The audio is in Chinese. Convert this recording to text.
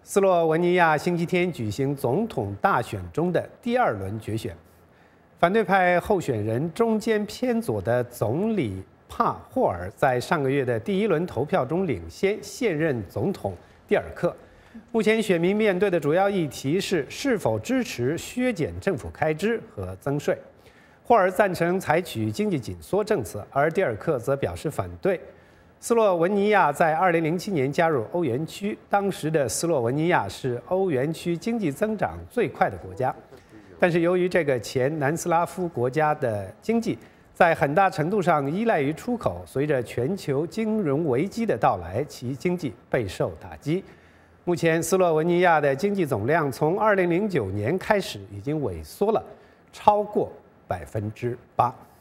斯洛文尼亚星期天举行总统大选中的第二轮决选，反对派候选人中间偏左的总理帕霍尔在上个月的第一轮投票中领先现任总统蒂尔克。目前选民面对的主要议题是否支持削减政府开支和增税。霍尔赞成采取经济紧缩政策，而蒂尔克则表示反对。斯洛文尼亚在2007年加入欧元区，当时的斯洛文尼亚是欧元区经济增长最快的国家。但是由于这个前南斯拉夫国家的经济在很大程度上依赖于出口，随着全球金融危机的到来，其经济备受打击。目前，斯洛文尼亚的经济总量从2009年开始已经萎缩了超过8%。